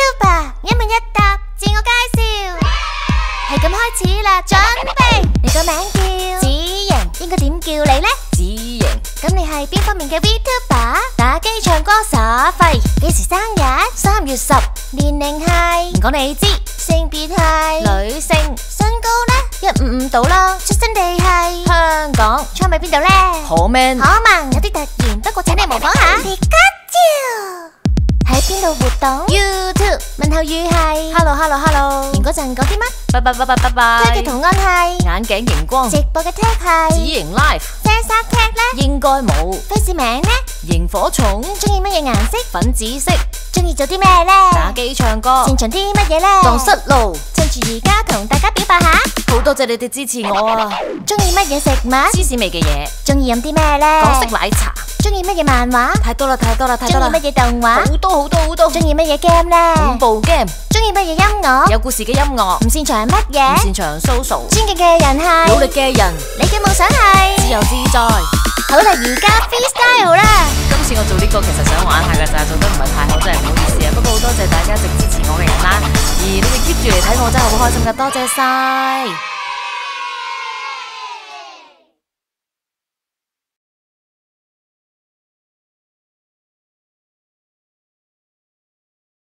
VTuber，一問一答，自我介紹，係咁開始啦，準備。你個名叫子瑩，應該點叫你呢？ 子瑩。 咁你係邊方面嘅 VTuber？打機、唱歌、耍廢，幾時生日？3月10，年齡係唔講你知，性別係女性，身高呢155到啦，出生地係香港，倉位邊度呢？ 可 man 可能有啲突然，不過請你模仿下。皮卡丘喺邊度活動 ？YouTube 問候語係 Hello Hello Hello。完嗰陣講啲乜？ 拜拜拜拜拜拜。 推嘅圖案係眼鏡熒光。 直播嘅 tag 係子瑩 live。 聲沙 cat 呢？ 應該冇。 face 名呢？ 螢火蟲。 中意乜嘢顏色？ 粉紫色。 中意做啲咩呢？ 打機唱歌。 擅長啲乜嘢呢？ 蕩失路。 趁住而家同大家表白下。 好多謝你哋支持我啊！ 中意乜嘢食物？ 芝士味嘅嘢。 中意飲啲咩呢？ 港式奶茶。 中意乜嘢漫畫？ 太多啦太多啦太多啦！ 中意乜嘢動畫？ 好多好多好多！ 中意乜嘢 game 呢？ 恐怖 game。 中意乜嘢音樂？ 有故事嘅音樂。 唔擅長乜嘢？ 唔擅長 social。 尊敬嘅人係努力嘅人。 你嘅夢想係自由自在。 好啦，而家 freestyle 啦！ 今次我做呢個其實想玩下㗎咋，做得唔係太好，真係唔好意思啊。不過好多謝大家一直支持我嘅人啦，而你哋 keep 住嚟睇我真係好開心㗎，多謝晒。